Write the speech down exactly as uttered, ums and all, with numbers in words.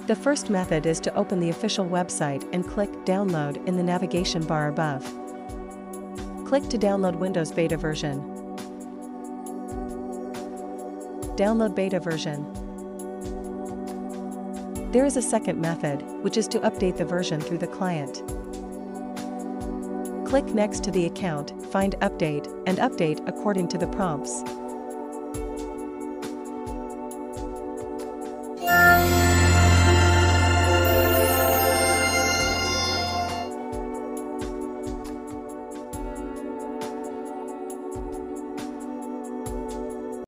The first method is to open the official website and click Download in the navigation bar above. Click to download Windows beta version. Download beta version. There is a second method, which is to update the version through the client. Click next to the account, find Update, and update according to the prompts.